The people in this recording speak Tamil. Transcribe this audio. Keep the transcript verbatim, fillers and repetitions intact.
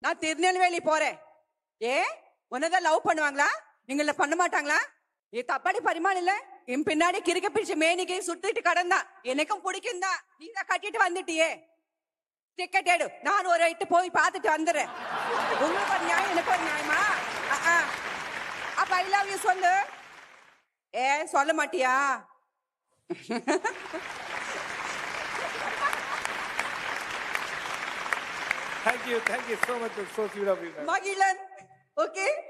நான் திருநெல்வேலி போறேன். ஏ உன்னதான் லவ் பண்ணுவாங்களா? எங்கள பண்ண மாட்டாங்களா? ஏ தப்பாடி பரிமாணம் இல்ல. என் பின்னாடி கிறுக்க பிடிச்ச மேனிக்கை சுத்திட்டு கடந்தான். எனக்கும் பிடிக்கும் தான். நீ தான் கட்டிட்டு வந்துட்டியே. டிக்கெட் எடு, நான் ஒரு இட்டு போய் பார்த்துட்டு வந்துடுறேன். உங்களுக்கு ஒரு நியாயம், எனக்கு ஒரு நியாயமா? அப்ப ஐ லவ் யூ சொல்லு. ஏ சொல்ல மாட்டியா? Thank you, thank you so much. It's so sweet of you. Magilan, okay?